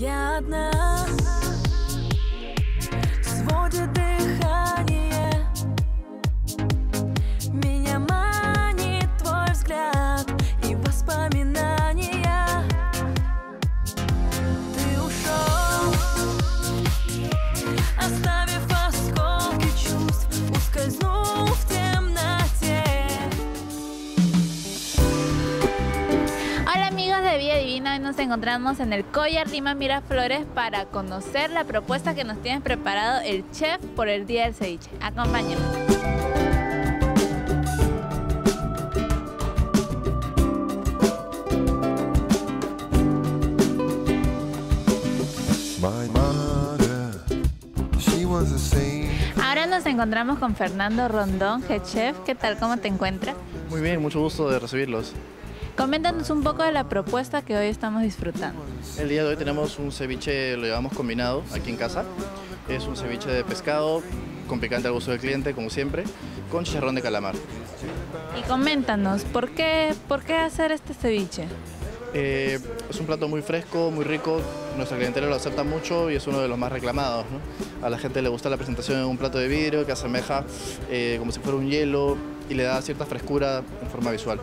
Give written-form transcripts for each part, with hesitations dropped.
Я одна, сводит дыхание. Меня манит твой взгляд и воспоминания. Ты ушел, оставив осколки чувств, ускользнул в темноте. Hola amigos de Vida Divina, hoy nos encontramos en el Collar Lima Miraflores para conocer la propuesta que nos tiene preparado el chef por el Día del Ceviche. Acompáñenme. Ahora nos encontramos con Fernando Rondón, head chef. ¿Qué tal? ¿Cómo te encuentras? Muy bien, mucho gusto de recibirlos. Coméntanos un poco de la propuesta que hoy estamos disfrutando. El día de hoy tenemos un ceviche, lo llevamos combinado aquí en casa. Es un ceviche de pescado con picante al gusto del cliente, como siempre, con chicharrón de calamar. Y coméntanos, ¿por qué hacer este ceviche? Es un plato muy fresco, muy rico, nuestra clientela lo acepta mucho y es uno de los más reclamados, ¿no? A la gente le gusta la presentación en un plato de vidrio que asemeja como si fuera un hielo y le da cierta frescura en forma visual.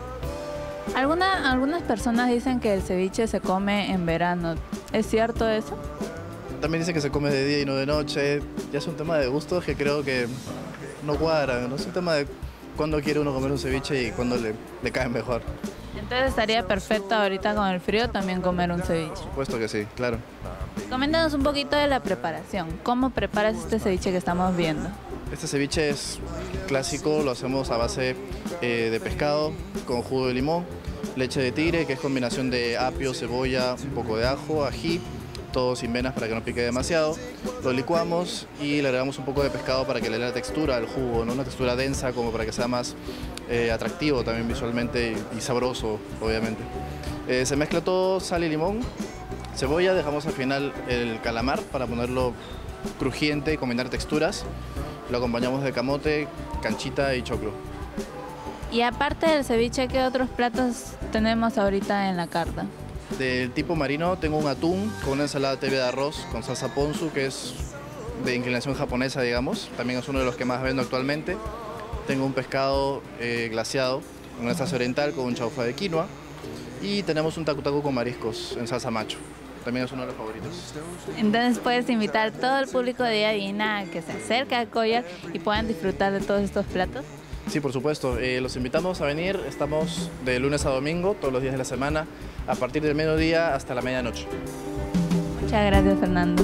Algunas personas dicen que el ceviche se come en verano. ¿Es cierto eso? También dicen que se come de día y no de noche. Ya es un tema de gustos que creo que no cuadra, ¿no? Es un tema de cuándo quiere uno comer un ceviche y cuándo le cae mejor. Entonces estaría perfecto ahorita con el frío también comer un ceviche. Por supuesto que sí, claro. Coméntanos un poquito de la preparación. ¿Cómo preparas este ceviche que estamos viendo? Este ceviche es clásico, lo hacemos a base de pescado con jugo de limón, leche de tigre, que es combinación de apio, cebolla, un poco de ajo, ají, todo sin venas para que no pique demasiado. Lo licuamos y le agregamos un poco de pescado para que le dé la textura al jugo, ¿no? Una textura densa como para que sea más atractivo también visualmente y sabroso, obviamente. Se mezcla todo, sal y limón, cebolla, dejamos al final el calamar para ponerlo crujiente y combinar texturas. Lo acompañamos de camote, canchita y choclo. Y aparte del ceviche, ¿qué otros platos tenemos ahorita en la carta? Del tipo marino tengo un atún con una ensalada tibia de arroz con salsa ponzu, que es de inclinación japonesa, digamos. También es uno de los que más vendo actualmente. Tengo un pescado glaseado con una salsa oriental con un chaufa de quinoa. Y tenemos un tacu tacu con mariscos en salsa macho. También es uno de los favoritos. Entonces puedes invitar a todo el público de Vida Divina a que se acerque al Collar y puedan disfrutar de todos estos platos. Sí, por supuesto. Los invitamos a venir. Estamos de lunes a domingo, todos los días de la semana, a partir del mediodía hasta la medianoche. Muchas gracias, Fernando.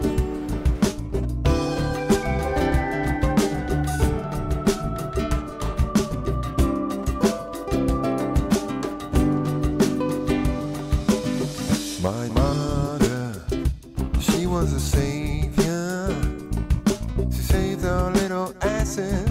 My mother, she was a savior. She saved our little asses.